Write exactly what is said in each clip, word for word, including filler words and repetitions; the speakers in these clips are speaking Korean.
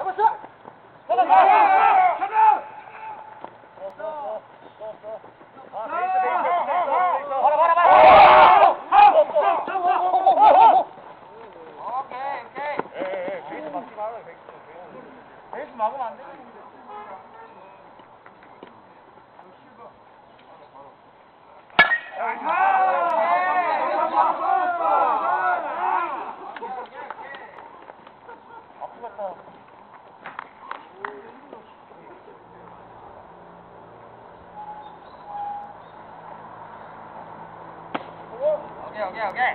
오케이 오케이 오케이.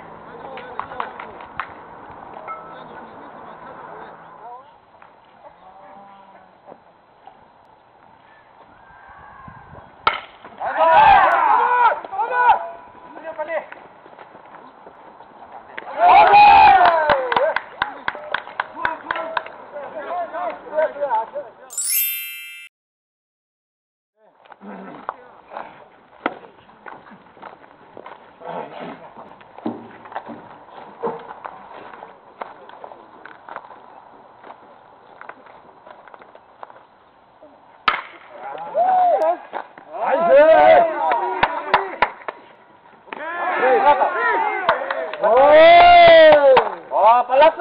와, 빨랐어!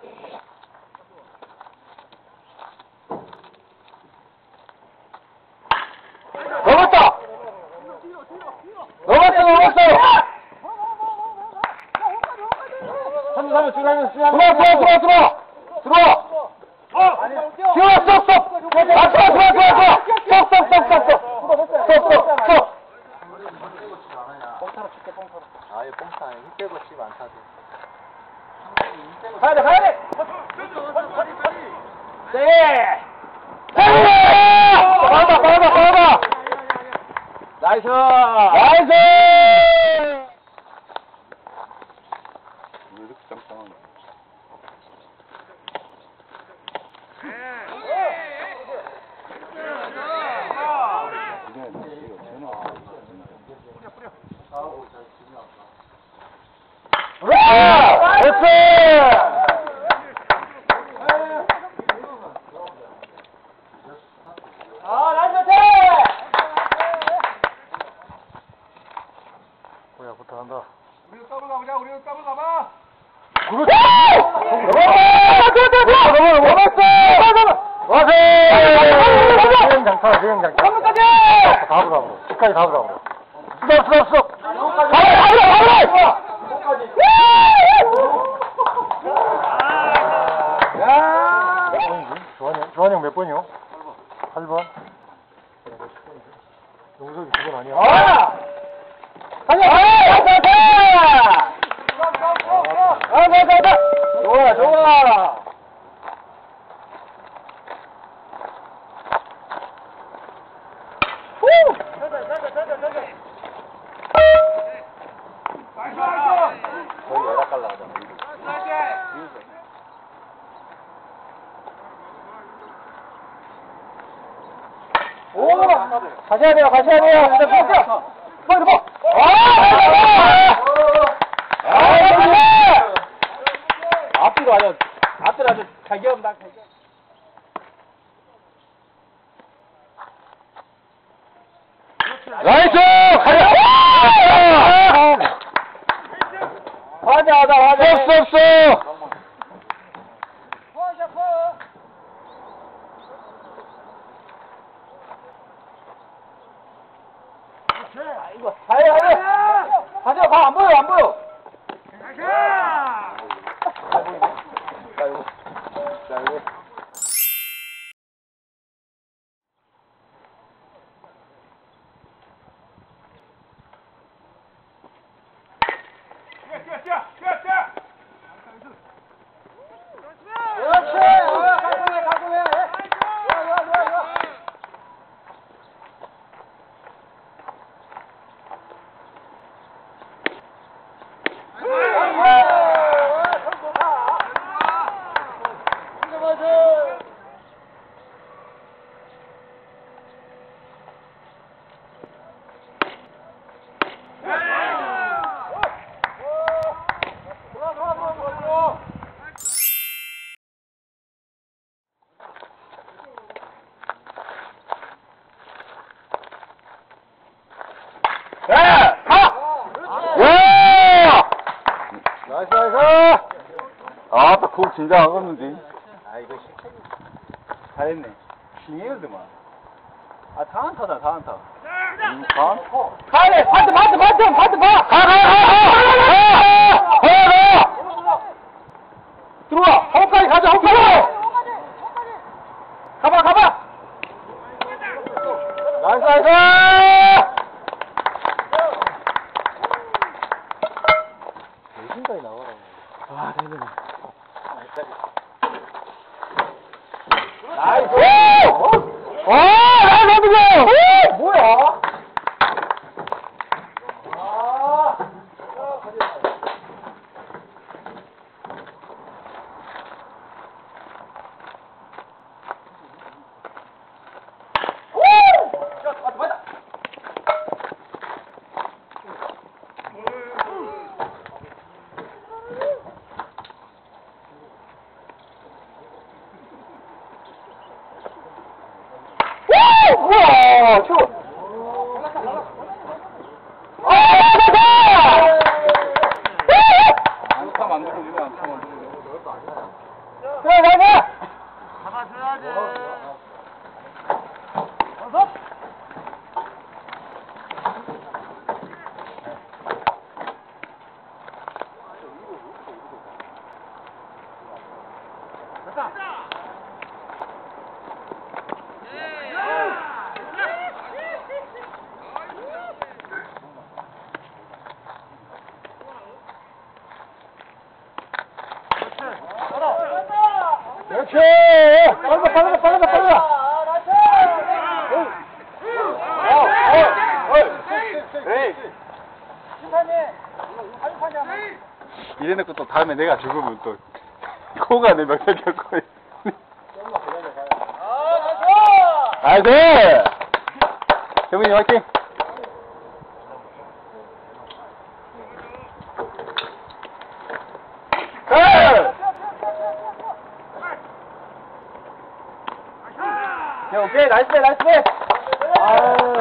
넘었다! 넘었어, 넘었어! 삼, 삼, 들어와, 들어와, 들어와, 들어와! 들어와! 들어와, 스톱, 스톱! 아, 들어와, 들어와, 들어와, 들어와! 스톱, 스톱, 스톱, 스톱, 스톱! 스톱, 스톱, 스톱! 뽕타로 칠게, 뽕타로. 아예 뽕타 힘 빼고 치 많다지. 가야 돼, 가야 돼! 네! 봐봐, 봐봐, 봐봐! 나이스! 나이스! 왜 이렇게 짱짱한 거야? 아, 나이스! 뭐야, 부탁한다. 우리도 더블 가보자. 우리도 더블 가봐. 그렇지! 넘었어! 와서! 수영 장타, 수영 장타. 한번까지! 다음 다음. 끝까지 다음 다음. 스톱, 스톱, 스톱! 가보라, 가보라, 가보라! 야! 조한이 형, 조한이 형 몇 번이요? 팔 번. 용석이 두 번 아니야? 아! 가자! 가자! 가자! 가자! 가자! 좋아, 좋아! 후! 거의 열악 갈라 하잖아. 오! 가셔야 돼요, 가셔야 돼요! 근데 보세요! 빨리 봐! 아! 아! 앞뒤로 아주, 앞뒤로 아주 가격다, 가격. 나이스! 가자! 맞아, 맞아, 맞아. 없어, 없어! 이거, 가요, 가요! 가자, 봐, 안 보여, 안 보여! 자, 이거. 자, 이거. 그렇지! 어, 깔끔해, 깔끔해! 좋아, 좋아, 좋아, 좋아! 공 진작 안 갔는데. 아, 이거 잘했네. 킹이었더만. 아, 다안타다, 다안타. 음, 다안? 가래! 파트, 파트, 파트! 파트 봐! 가, 가, 가! 가! 가! 가! 들어와! 홈까지 가자, 홈까지! 가봐, 가봐! 나이스, 나이스! 여기까지 나와라. 아, 되네. 나이스! 오! 나이스, 어떡해! 뭐야? 아. 우와! 추워! 안타 만들어주네, 안타 만들어주네. 그래, 가자! 잡아줘야지. 어서! 그렇지! 빠르다, 빠르다, 빠르다, 빠르다! 이래놓고 또 다음에 내가 죽으면 또 코가 내 명령 겪고 나이스! 재문이 화이팅! 야, 오케이, 나이스 배, 나이스 배! 아유.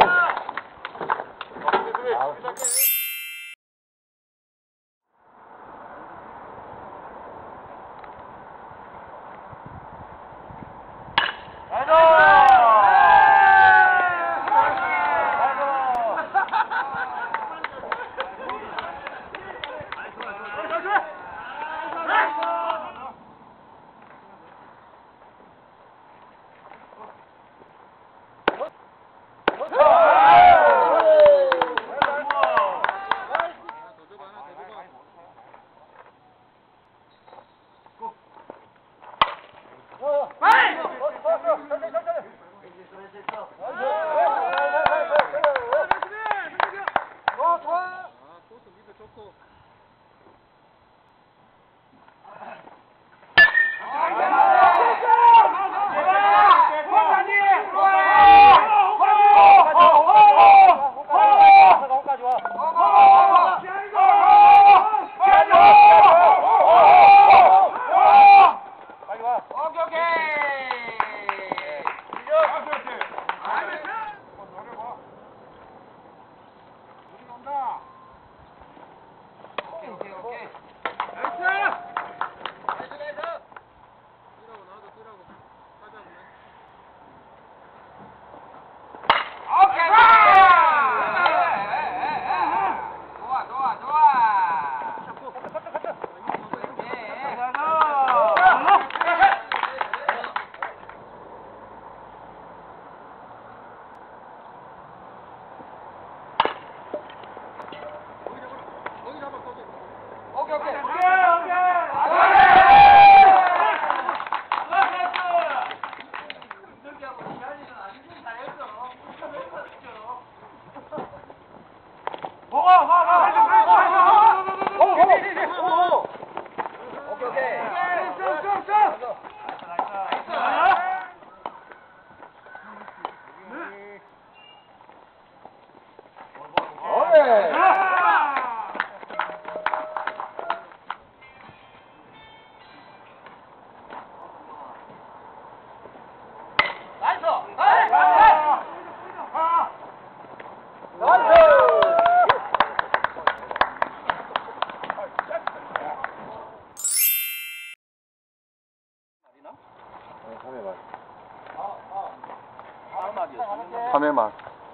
삼 회만.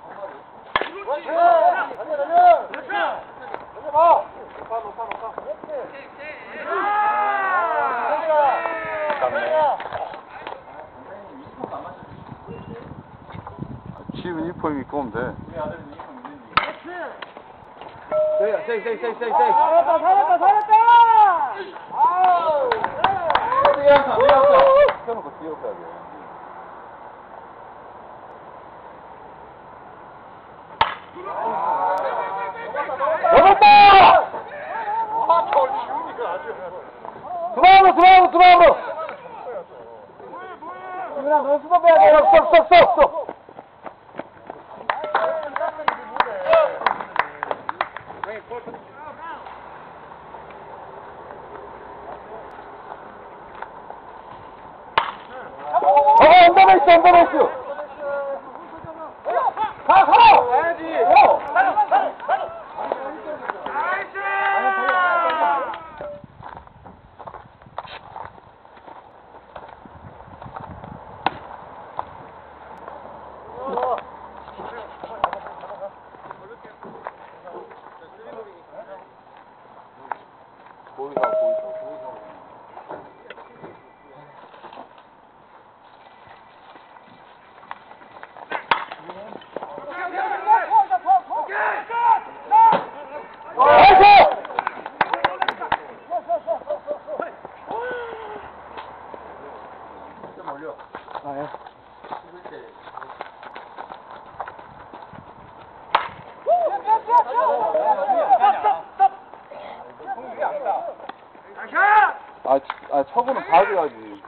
지금 유니폼 입고 오면 돼. 세이 세이 세이 세이 세이. 잘했다 잘했다 잘했다. 아우. 뛰었다 뛰었다. 펴놓고 뛰었다 돼. 넘었다! 들어가고 들어가고 들어가고. 지민아 너 수업해야 돼. 스톱 스톱 스톱 스톱. 어, 언더베이스, 언더베이스. 가, 가! 가야지. 어. 가자, 가자, 가자. 보이사, 보이사, 보이사. 아, 아, 처분은 봐줘야지.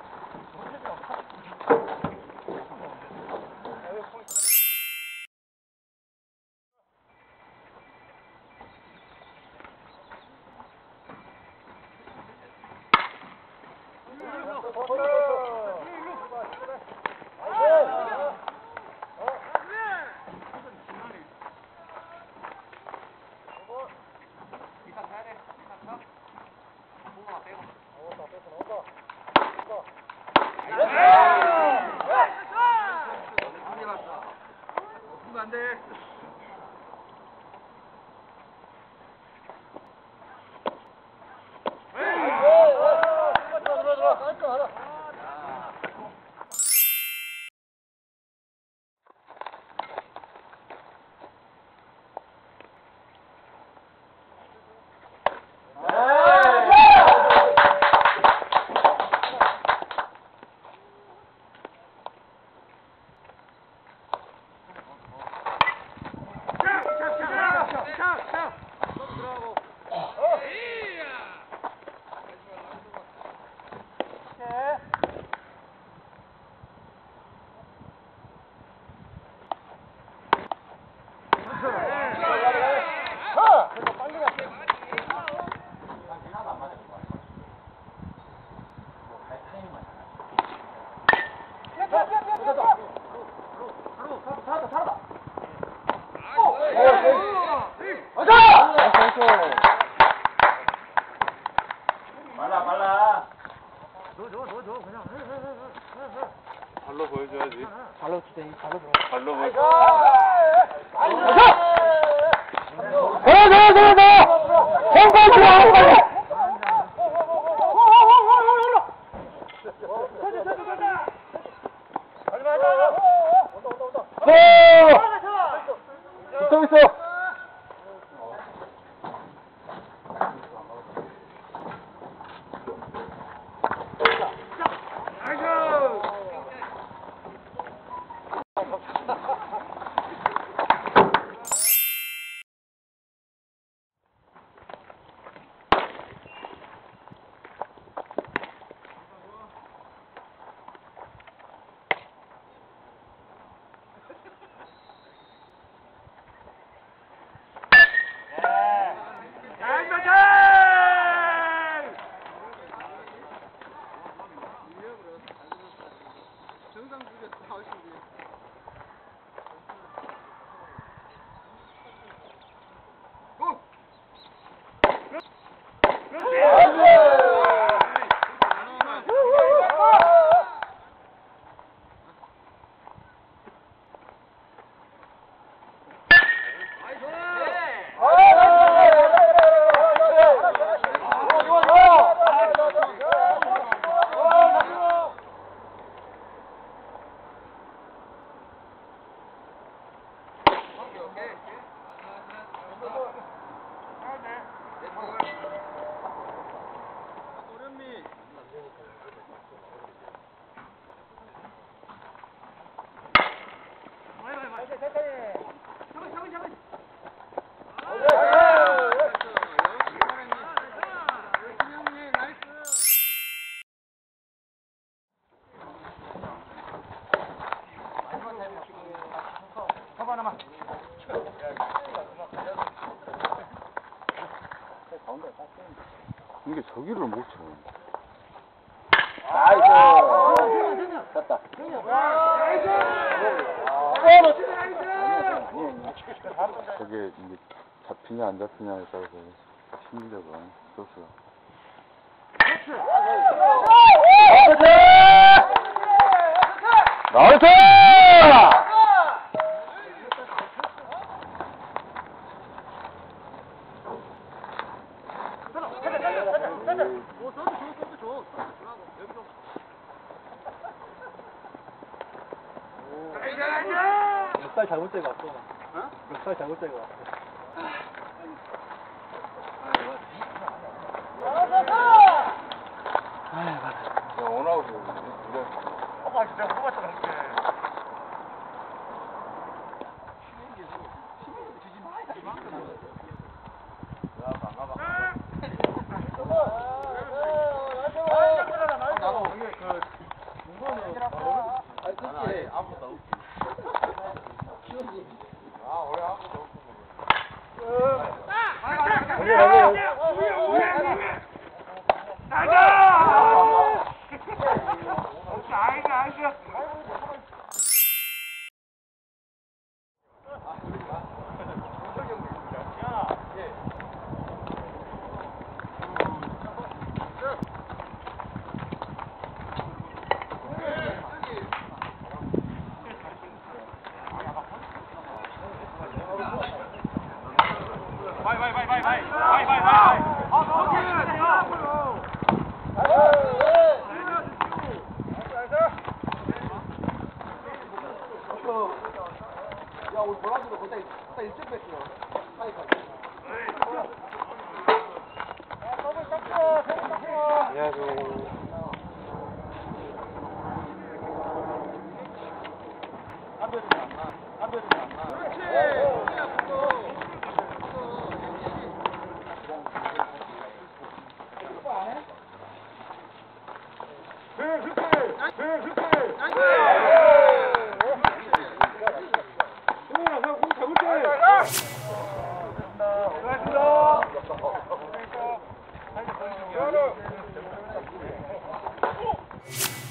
안 돼. 말라, 말라. 발로 보여줘야지. 발로 주대 발로 줘. 발로 보여줘. 그래, 그래, 그래, 그래. 홍보해 줘, 홍보해 줘. 있어, 있어. 하나만. 이게 저기를 못 쳐. 나이스. 됐다. 저게 이게 잡히냐 안 잡히냐에 따라서 심리적으로 스트레스가. 나이스! 몇살 잘못 재고 왔어. 어? 몇살 잘못 재고 왔어. 야, 원아웃이 그래. 아, 진짜 누가 저렇게. 바이 바이 바이 바이 바이 바이 바이 바이. 아, 야, 우리 보라지도 거기다 거기다 일점 뺐어. 안녕하세요. 수고하셨습니다.